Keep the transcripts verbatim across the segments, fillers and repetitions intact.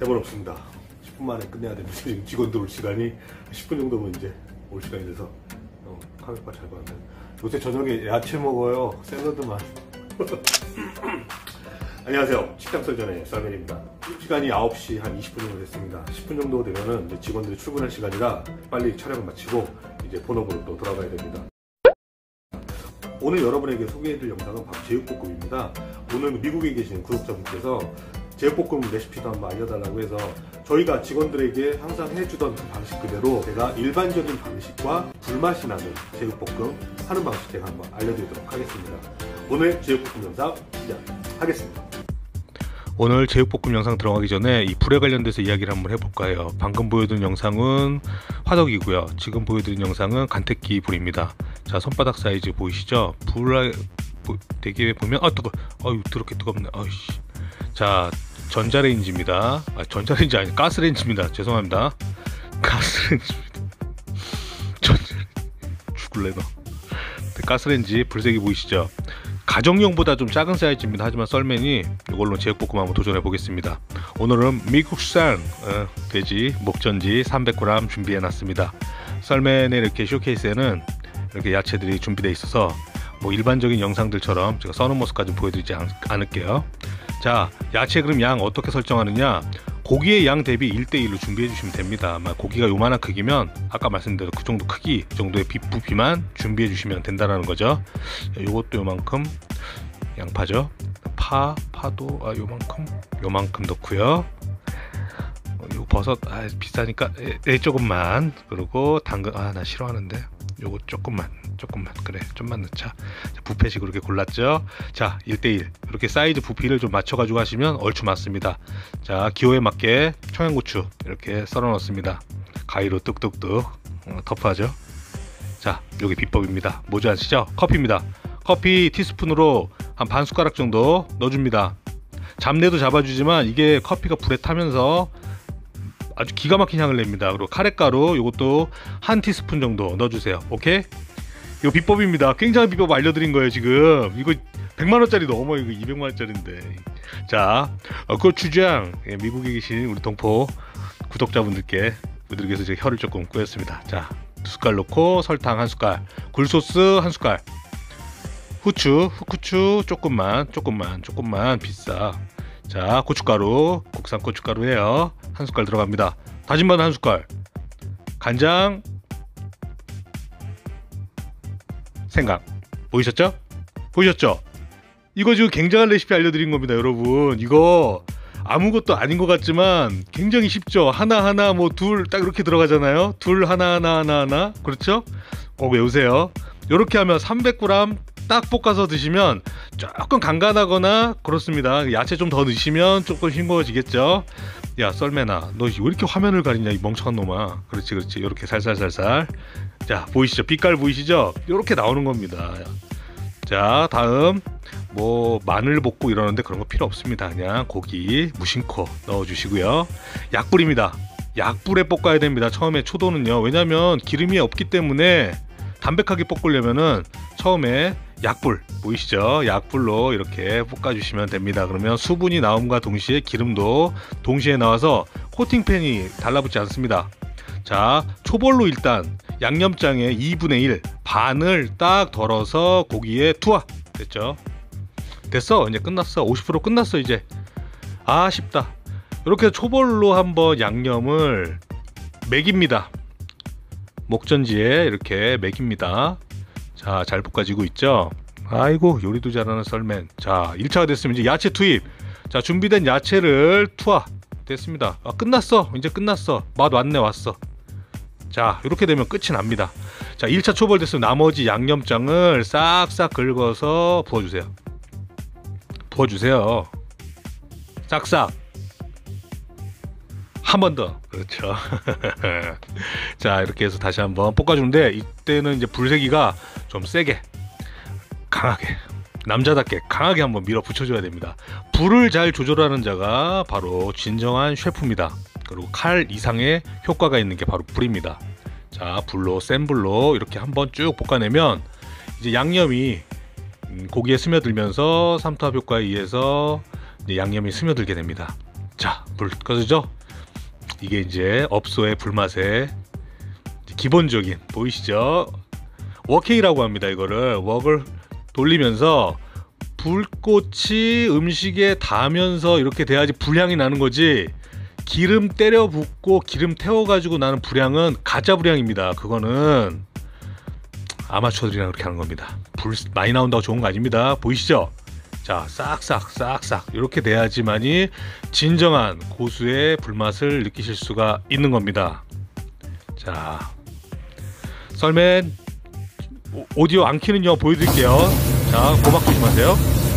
대본 없습니다. 십 분 만에 끝내야 됩니다. 지금 직원들 올 시간이 십 분 정도면 이제 올 시간이 돼서 어, 카메라 잘 봤네. 요새 저녁에 야채 먹어요. 샐러드만. 안녕하세요. 식당 썰전의 썰맨입니다. 시간이 아홉 시 한 이십 분 정도 됐습니다. 십 분 정도 되면은 이제 직원들이 출근할 시간이라 빨리 촬영을 마치고 이제 본업으로 또 돌아가야 됩니다. 오늘 여러분에게 소개해드릴 영상은 바로 제육볶음입니다. 오늘 미국에 계신 구독자분께서 제육볶음 레시피도 한번 알려달라고 해서 저희가 직원들에게 항상 해주던 그 방식 그대로 제가 일반적인 방식과 불맛이 나는 제육볶음 하는 방식 제가 한번 알려드리도록 하겠습니다. 오늘 제육볶음 영상 시작하겠습니다. 오늘 제육볶음 영상 들어가기 전에 이 불에 관련돼서 이야기를 한번 해볼까 해요. 방금 보여드린 영상은 화덕이고요. 지금 보여드린 영상은 간택기 불입니다. 자, 손바닥 사이즈 보이시죠? 불 되게 보면 아 뜨거, 아유 더럽게 뜨겁네. 아이씨. 자, 전자레인지입니다. 아, 전자레인지 아니 가스레인지입니다. 죄송합니다. 가스레인지입니다. 전자 죽을래 너. 가스레인지 불색이 보이시죠? 가정용보다 좀 작은 사이즈입니다. 하지만 썰맨이 이걸로 제육볶음 한번 도전해 보겠습니다. 오늘은 미국산 어, 돼지 목전지 삼백 그램 준비해 놨습니다. 썰맨의 이렇게 쇼케이스에는 이렇게 야채들이 준비되어 있어서 뭐 일반적인 영상들처럼 제가 써는 모습까지 보여드리지 않, 않을게요. 자, 야채 그럼 양 어떻게 설정하느냐, 고기의 양 대비 일 대 일로 준비해 주시면 됩니다. 아마 고기가 요만한 크기면 아까 말씀드린 그 정도 크기 그 정도의 비, 부피만 준비해 주시면 된다라는 거죠. 요것도 요만큼 양파죠. 파, 파도 아 요만큼 요만큼 넣고요. 요 버섯 아 비싸니까 에, 에, 조금만. 그리고 당근 아 나 싫어하는데 요거 조금만 조금만 그래 좀만 넣자. 자, 부페식으로 이렇게 골랐죠. 자, 일 대 일 이렇게 사이즈 부피를 좀 맞춰 가지고 하시면 얼추 맞습니다. 자, 기호에 맞게 청양고추 이렇게 썰어 넣습니다. 가위로 뚝뚝뚝 어, 터프하죠. 자, 요게 비법입니다. 뭐지 아시죠? 커피입니다. 커피 티스푼으로 한 반 숟가락 정도 넣어줍니다. 잡내도 잡아주지만 이게 커피가 불에 타면서 아주 기가 막힌 향을 냅니다. 그리고 카레가루 요것도 한 티스푼 정도 넣어주세요. 오케이? 이거 비법입니다. 굉장한 비법 알려드린 거예요. 지금 이거 백만 원짜리 넘어. 이거 이백만 원짜리인데. 자, 어, 고추장. 예, 미국에 계신 우리 동포 구독자분들께 우리들께서 제가 혀를 조금 꼬였습니다. 자, 두 숟갈 넣고 설탕 한 숟갈, 굴소스 한 숟갈, 후추, 후추 조금만, 조금만, 조금만 비싸. 자, 고춧가루, 국산 고춧가루예요. 한 숟갈 들어갑니다. 다진 마늘 한 숟갈, 간장, 생강. 보이셨죠? 보이셨죠? 이거 지금 굉장한 레시피 알려드린 겁니다, 여러분. 이거 아무것도 아닌 것 같지만 굉장히 쉽죠. 하나하나 뭐 둘 딱 이렇게 들어가잖아요. 둘 하나 하나 하나 하나. 그렇죠? 꼭 외우세요. 이렇게 하면 삼백 그램 딱 볶아서 드시면 조금 간간하거나 그렇습니다. 야채 좀 더 넣으시면 조금 싱거워지겠죠. 야, 썰매나 너 왜 이렇게 화면을 가리냐 이 멍청한 놈아. 그렇지 그렇지. 이렇게 살살살살. 자, 보이시죠? 빛깔 보이시죠? 이렇게 나오는 겁니다. 자, 다음 뭐 마늘 볶고 이러는데 그런 거 필요 없습니다. 그냥 고기 무심코 넣어주시고요. 약불입니다. 약불에 볶아야 됩니다. 처음에 초도는요. 왜냐면 기름이 없기 때문에 담백하게 볶으려면은 처음에 약불 보이시죠? 약불로 이렇게 볶아주시면 됩니다. 그러면 수분이 나옴과 동시에 기름도 동시에 나와서 코팅팬이 달라붙지 않습니다. 자, 초벌로 일단 양념장의 이분의 일 반을 딱 덜어서 고기에 투하. 됐죠? 됐어. 이제 끝났어. 오십 퍼센트 끝났어 이제. 아, 쉽다. 이렇게 초벌로 한번 양념을 먹입니다. 목전지에 이렇게 먹입니다. 자, 잘 볶아지고 있죠? 아이고, 요리도 잘하는 썰맨. 자, 일 차가 됐으면 이제 야채 투입. 자, 준비된 야채를 투하. 됐습니다. 아, 끝났어. 이제 끝났어. 맛 왔네, 왔어. 자, 이렇게 되면 끝이 납니다. 자, 일 차 초벌 됐으면 나머지 양념장을 싹싹 긁어서 부어주세요. 부어주세요. 싹싹. 한 번 더. 그렇죠. 자, 이렇게 해서 다시 한번 볶아주는데 이때는 이제 불세기가 좀 세게 강하게 남자답게 강하게 한번 밀어 붙여줘야 됩니다. 불을 잘 조절하는 자가 바로 진정한 셰프입니다. 그리고 칼 이상의 효과가 있는 게 바로 불입니다. 자, 불로 센 불로 이렇게 한번 쭉 볶아내면 이제 양념이 고기에 스며들면서 삼투압 효과에 의해서 이제 양념이 스며들게 됩니다. 자, 불 꺼지죠? 이게 이제 업소의 불맛의 기본적인, 보이시죠? 워케이라고 합니다. 이거를 웍을 돌리면서 불꽃이 음식에 닿으면서 이렇게 돼야지 불향이 나는 거지, 기름 때려 붓고 기름 태워 가지고 나는 불향은 가짜 불향입니다. 그거는 아마추어들이랑 그렇게 하는 겁니다. 불 많이 나온다고 좋은 거 아닙니다. 보이시죠? 자, 싹싹 싹싹 이렇게 돼야지만이 진정한 고수의 불맛을 느끼실 수가 있는 겁니다. 자, 썰맨 오디오 안 켜는 영 보여드릴게요. 자, 고막 조심하세요.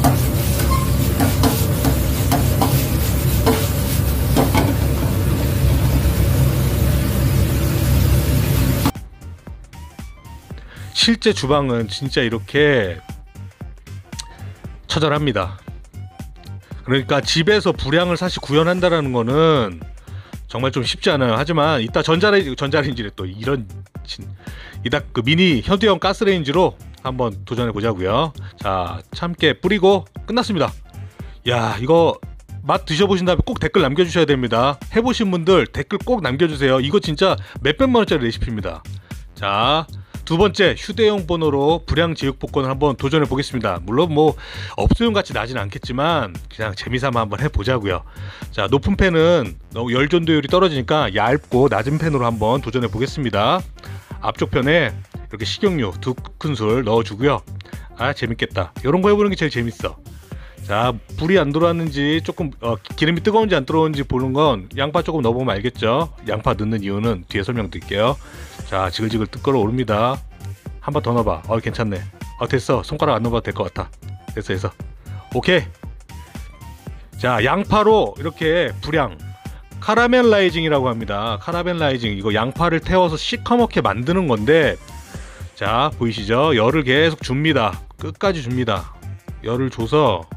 실제 주방은 진짜 이렇게 처절합니다. 그러니까 집에서 불향을 사실 구현한다라는 거는 정말 좀 쉽지 않아요. 하지만 이따 전자레인지, 전자레인지래 또 이런 이따 그 미니 현대형 가스레인지로 한번 도전해 보자고요. 자, 참깨 뿌리고 끝났습니다. 야, 이거 맛 드셔보신 다음에 꼭 댓글 남겨주셔야 됩니다. 해보신 분들 댓글 꼭 남겨주세요. 이거 진짜 몇백만 원짜리 레시피입니다. 자, 두 번째, 휴대용 번호로 불향 제육볶음을 한번 도전해 보겠습니다. 물론 뭐 업소용 같이 나진 않겠지만 그냥 재미삼아 한번 해보자고요. 자, 높은 팬은 너무 열 전도율이 떨어지니까 얇고 낮은 팬으로 한번 도전해 보겠습니다. 앞쪽 편에 이렇게 식용유 두 큰술 넣어주고요. 아, 재밌겠다. 이런 거 해보는 게 제일 재밌어. 자, 불이 안 들어왔는지 조금 어, 기름이 뜨거운지 안 뜨거운지 보는 건 양파 조금 넣어보면 알겠죠. 양파 넣는 이유는 뒤에 설명드릴게요. 자, 지글지글 끓어오릅니다. 한 번 더 넣어봐. 어, 괜찮네. 어, 됐어. 손가락 안 넣어봐도 될 것 같아. 됐어, 됐어. 오케이. 자, 양파로 이렇게 불향 카라멜라이징이라고 합니다. 카라멜라이징, 이거 양파를 태워서 시커멓게 만드는 건데, 자, 보이시죠? 열을 계속 줍니다. 끝까지 줍니다. 열을 줘서,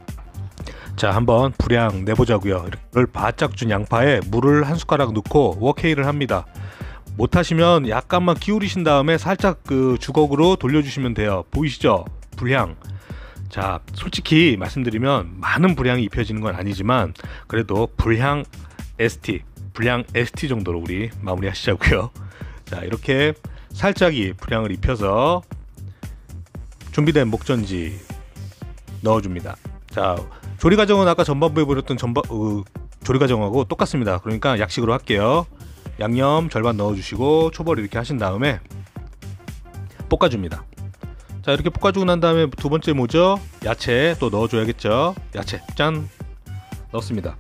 자, 한번 불향 내보자고요. 이걸 바짝 준 양파에 물을 한 숟가락 넣고 워케이를 합니다. 못하시면 약간만 기울이신 다음에 살짝 그 주걱으로 돌려주시면 돼요. 보이시죠? 불향. 자, 솔직히 말씀드리면 많은 불향이 입혀지는 건 아니지만 그래도 불향 에스티, 불향 에스티 정도로 우리 마무리 하시자고요. 자, 이렇게 살짝이 불향을 입혀서 준비된 목전지 넣어줍니다. 자, 조리 과정은 아까 전반부에 보였던 전바, 어, 조리 과정하고 똑같습니다. 그러니까 약식으로 할게요. 양념 절반 넣어주시고 초벌 이렇게 하신 다음에 볶아줍니다. 자, 이렇게 볶아주고 난 다음에 두 번째 뭐죠? 야채 또 넣어줘야겠죠. 야채 짠 넣습니다.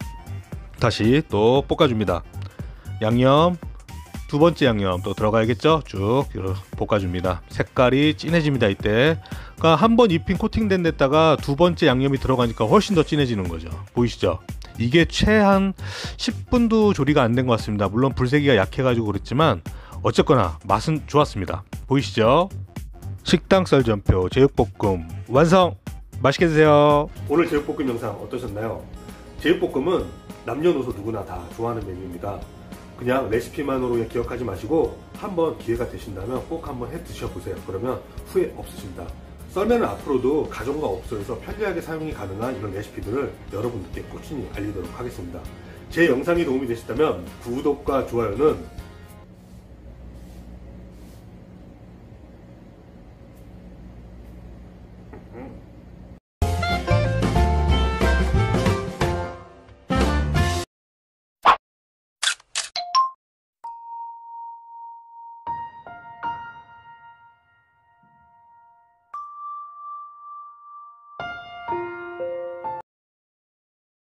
다시 또 볶아줍니다. 양념 두 번째 양념 또 들어가야겠죠. 쭉 볶아줍니다. 색깔이 진해집니다. 이때 그러니까 한 번 입힌 코팅된 데다가 두 번째 양념이 들어가니까 훨씬 더 진해지는 거죠. 보이시죠? 이게 최한 십 분도 조리가 안 된 것 같습니다. 물론 불세기가 약해가지고 그랬지만 어쨌거나 맛은 좋았습니다. 보이시죠? 식당 썰전표 제육볶음 완성! 맛있게 드세요. 오늘 제육볶음 영상 어떠셨나요? 제육볶음은 남녀노소 누구나 다 좋아하는 메뉴입니다. 그냥 레시피만으로 기억하지 마시고 한번 기회가 되신다면 꼭 한번 해 드셔보세요. 그러면 후회 없으십니다. 썰매는 앞으로도 가정과 업소에서 편리하게 사용이 가능한 이런 레시피들을 여러분들께 꾸준히 알리도록 하겠습니다. 제 영상이 도움이 되셨다면 구독과 좋아요는